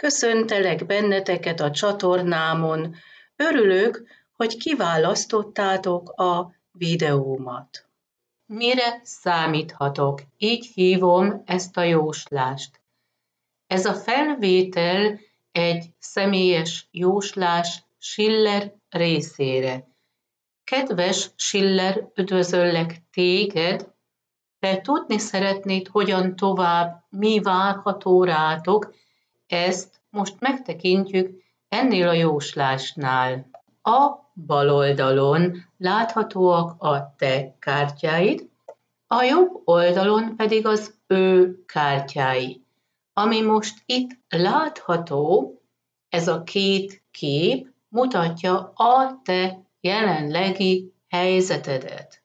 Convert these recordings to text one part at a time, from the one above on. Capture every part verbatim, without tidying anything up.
Köszöntelek benneteket a csatornámon. Örülök, hogy kiválasztottátok a videómat. Mire számíthatok? Így hívom ezt a jóslást. Ez a felvétel egy személyes jóslás Schiller részére. Kedves Schiller, üdvözöllek téged, te tudni szeretnéd, hogyan tovább, mi várható rátok, ezt most megtekintjük ennél a jóslásnál. A bal oldalon láthatóak a te kártyáid, a jobb oldalon pedig az ő kártyái. Ami most itt látható, ez a két kép mutatja a te jelenlegi helyzetedet.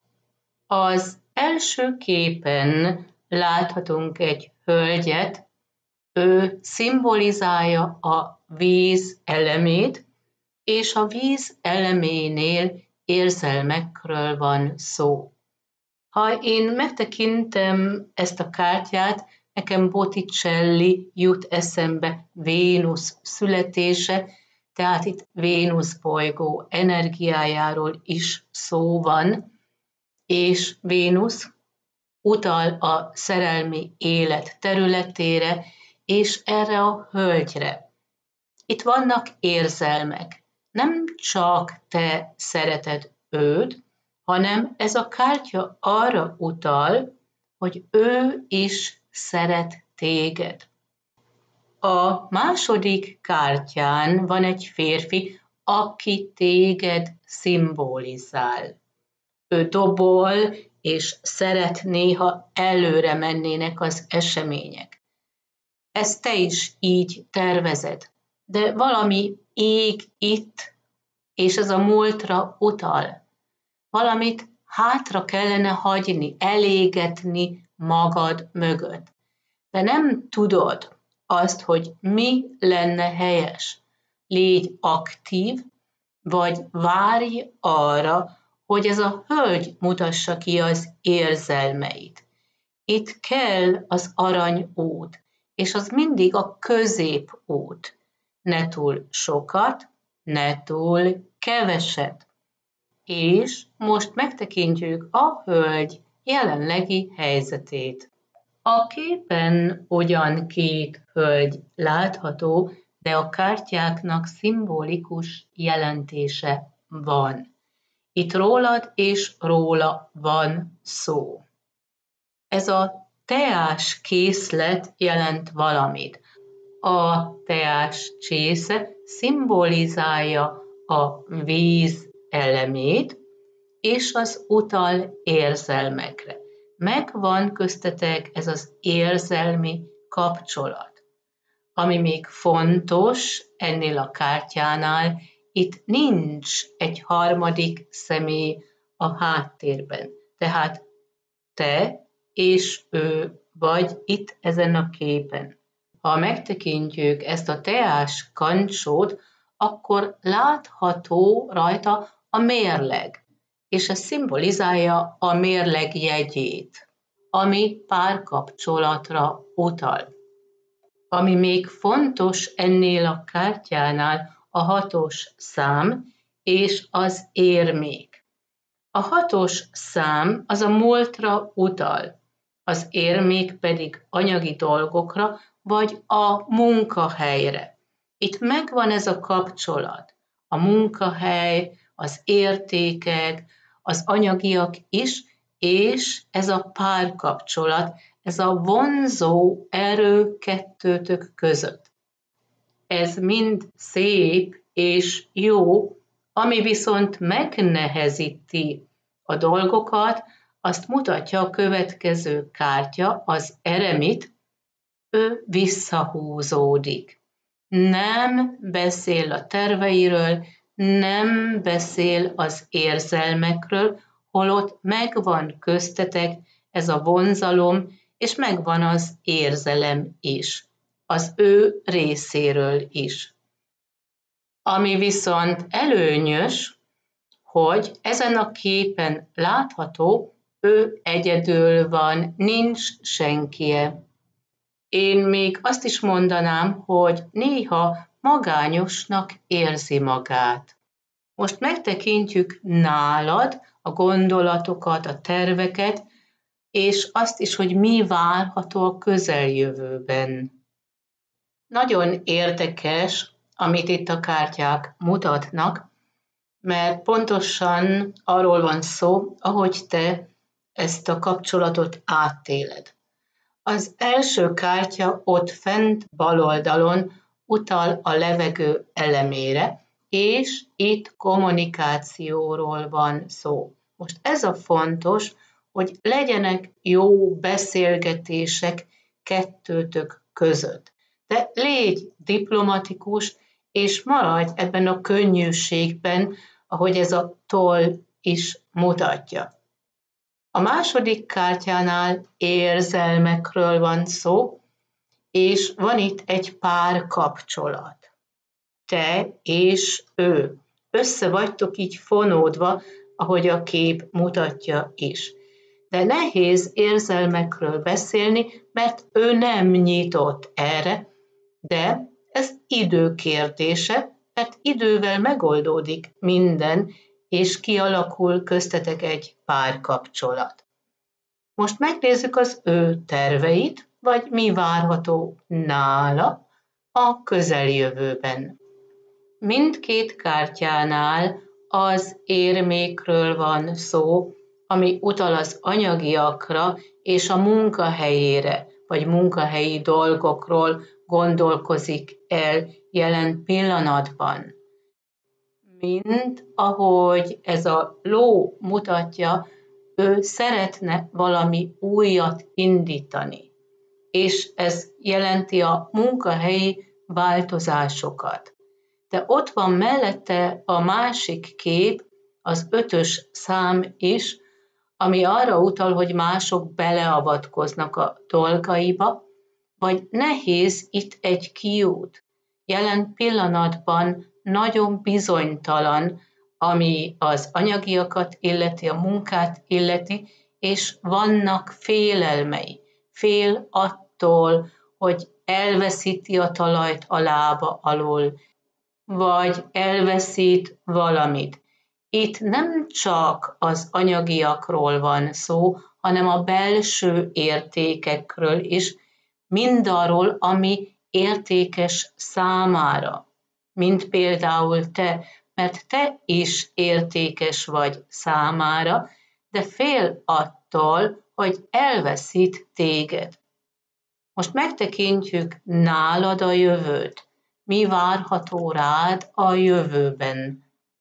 Az első képen láthatunk egy hölgyet, ő szimbolizálja a víz elemét, és a víz eleménél érzelmekről van szó. Ha én megtekintem ezt a kártyát, nekem Botticelli jut eszembe, Vénusz születése, tehát itt Vénusz bolygó energiájáról is szó van, és Vénusz utal a szerelmi élet területére, és erre a hölgyre. Itt vannak érzelmek. Nem csak te szereted őt, hanem ez a kártya arra utal, hogy ő is szeret téged. A második kártyán van egy férfi, aki téged szimbolizál. Ő dobol, és szeret néha előre mennének az események. Ezt te is így tervezed, de valami ég itt, és ez a múltra utal. Valamit hátra kellene hagyni, elégetni magad mögött. De nem tudod azt, hogy mi lenne helyes. Légy aktív, vagy várj arra, hogy ez a hölgy mutassa ki az érzelmeit. Itt kell az aranyút, és az mindig a középút. Ne túl sokat, ne túl keveset. És most megtekintjük a hölgy jelenlegi helyzetét. A képen ugyan két hölgy látható, de a kártyáknak szimbolikus jelentése van. Itt rólad és róla van szó. Ez a teás készlet jelent valamit. A teás csésze szimbolizálja a víz elemét, és az utal érzelmekre. Megvan köztetek ez az érzelmi kapcsolat. Ami még fontos ennél a kártyánál, itt nincs egy harmadik személy a háttérben. Tehát te és ő vagy itt ezen a képen. Ha megtekintjük ezt a teás kancsót, akkor látható rajta a mérleg, és ez szimbolizálja a mérleg jegyét, ami párkapcsolatra utal. Ami még fontos ennél a kártyánál, a hatos szám és az érmék. A hatos szám az a múltra utal, az érmék pedig anyagi dolgokra, vagy a munkahelyre. Itt megvan ez a kapcsolat. A munkahely, az értékek, az anyagiak is, és ez a párkapcsolat, ez a vonzó erő kettőtök között. Ez mind szép és jó, ami viszont megnehezíti a dolgokat, azt mutatja a következő kártya, az eremit, ő visszahúzódik. Nem beszél a terveiről, nem beszél az érzelmekről, holott megvan köztetek ez a vonzalom, és megvan az érzelem is, az ő részéről is. Ami viszont előnyös, hogy ezen a képen látható, ő egyedül van, nincs senkie. Én még azt is mondanám, hogy néha magányosnak érzi magát. Most megtekintjük nálad a gondolatokat, a terveket, és azt is, hogy mi várható a közeljövőben. Nagyon érdekes, amit itt a kártyák mutatnak, mert pontosan arról van szó, ahogy te ezt a kapcsolatot átéled. Az első kártya ott fent bal oldalon utal a levegő elemére, és itt kommunikációról van szó. Most ez a fontos, hogy legyenek jó beszélgetések kettőtök között. De légy diplomatikus, és maradj ebben a könnyűségben, ahogy ez a toll is mutatja. A második kártyánál érzelmekről van szó, és van itt egy párkapcsolat. Te és ő. Össze vagytok így fonódva, ahogy a kép mutatja is. De nehéz érzelmekről beszélni, mert ő nem nyitott erre, de ez idő kérdése, mert idővel megoldódik minden, és kialakul köztetek egy párkapcsolat. Most megnézzük az ő terveit, vagy mi várható nála a közeljövőben. Mindkét kártyánál az érmékről van szó, ami utal az anyagiakra és a munkahelyére, vagy munkahelyi dolgokról gondolkozik el jelen pillanatban. Mint ahogy ez a ló mutatja, ő szeretne valami újat indítani, és ez jelenti a munkahelyi változásokat. De ott van mellette a másik kép, az ötös szám is, ami arra utal, hogy mások beleavatkoznak a dolgaiba, vagy nehéz itt egy kiút. Jelen pillanatban nagyon bizonytalan, ami az anyagiakat illeti, a munkát illeti, és vannak félelmei. Fél attól, hogy elveszíti a talajt a lába alól, vagy elveszít valamit. Itt nem csak az anyagiakról van szó, hanem a belső értékekről is, mindarról, ami értékes számára, mint például te, mert te is értékes vagy számára, de fél attól, hogy elveszít téged. Most megtekintjük nálad a jövőt. Mi várható rád a jövőben?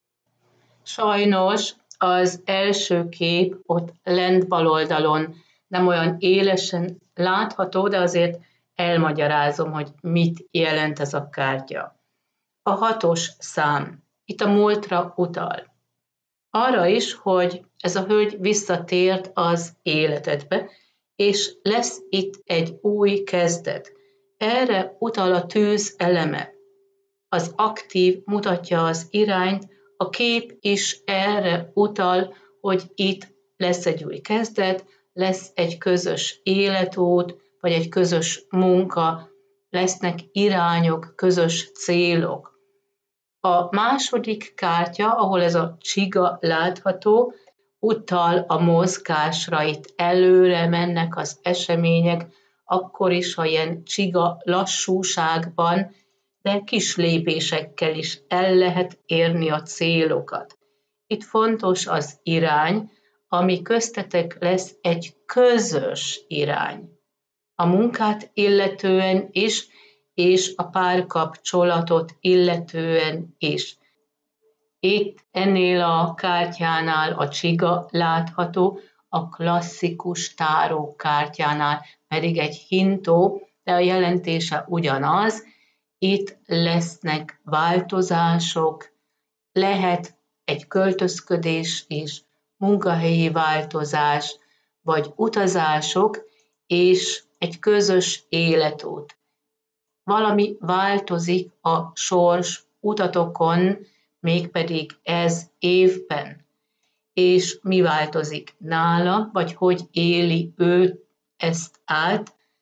Sajnos az első kép ott lent bal oldalon nem olyan élesen látható, de azért elmagyarázom, hogy mit jelent ez a kártya. A hatos szám. Itt a múltra utal. Arra is, hogy ez a hölgy visszatért az életedbe, és lesz itt egy új kezdet. Erre utal a tűz eleme. Az aktív mutatja az irányt, a kép is erre utal, hogy itt lesz egy új kezdet, lesz egy közös életút, vagy egy közös munka, lesznek irányok, közös célok. A második kártya, ahol ez a csiga látható, utal a mozgásra, itt előre mennek az események, akkor is, ha ilyen csiga lassúságban, de kis lépésekkel is el lehet érni a célokat. Itt fontos az irány, ami köztetek lesz egy közös irány. A munkát illetően is, és a párkapcsolatot illetően is. Itt ennél a kártyánál a csiga látható, a klasszikus táró kártyánál pedig egy hintó, de a jelentése ugyanaz. Itt lesznek változások, lehet egy költözködés is, munkahelyi változás, vagy utazások, és egy közös életút. Valami változik a sors utatokon, mégpedig ez évben. És mi változik nála, vagy hogy éli ő ezt át?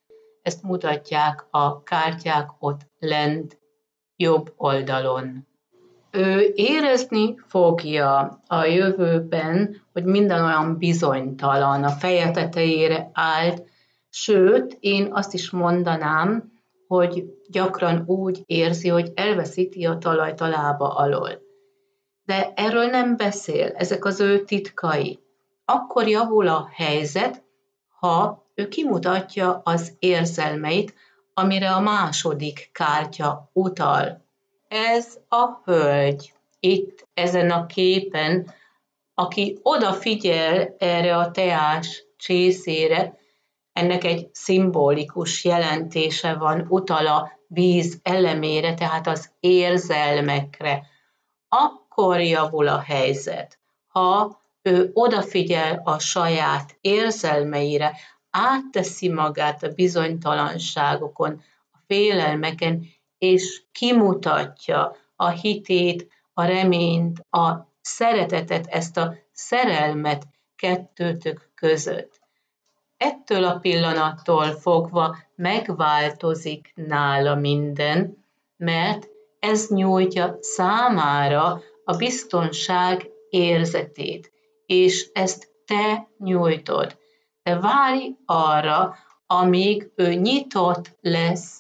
ezt mutatják a kártyák ott lent jobb oldalon. Ő érezni fogja a jövőben, hogy minden olyan bizonytalan, a feje tetejére állt, sőt, én azt is mondanám, hogy gyakran úgy érzi, hogy elveszíti a talajt a lába alól. De erről nem beszél, ezek az ő titkai. Akkor javul a helyzet, ha ő kimutatja az érzelmeit, amire a második kártya utal. Ez a hölgy itt ezen a képen, aki odafigyel erre a teás csészére, ennek egy szimbolikus jelentése van, utal a víz elemére, tehát az érzelmekre. Akkor javul a helyzet, ha ő odafigyel a saját érzelmeire, átteszi magát a bizonytalanságokon, a félelmeken, és kimutatja a hitét, a reményt, a szeretetet, ezt a szerelmet kettőtök között. Ettől a pillanattól fogva megváltozik nála minden, mert ez nyújtja számára a biztonság érzetét, és ezt te nyújtod. De várj arra, amíg ő nyitott lesz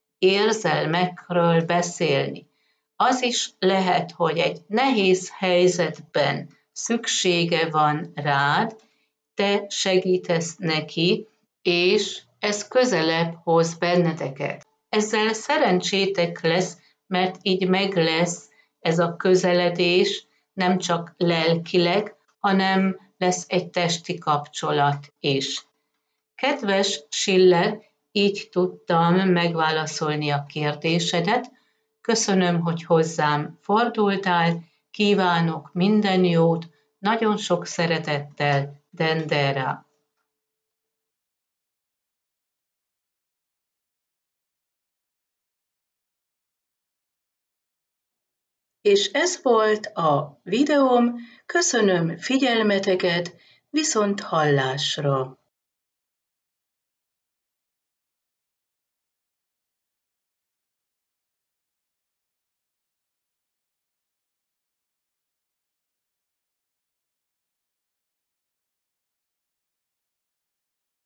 érzelmekről beszélni. Az is lehet, hogy egy nehéz helyzetben szüksége van rád, te segítesz neki, és ez közelebb hoz benneteket. Ezzel szerencsétek lesz, mert így meg lesz ez a közeledés, nem csak lelkileg, hanem lesz egy testi kapcsolat is. Kedves Schiller, így tudtam megválaszolni a kérdésedet. Köszönöm, hogy hozzám fordultál, kívánok minden jót, nagyon sok szeretettel, Dendera. És ez volt a videóm, köszönöm figyelmeteket, viszont hallásra!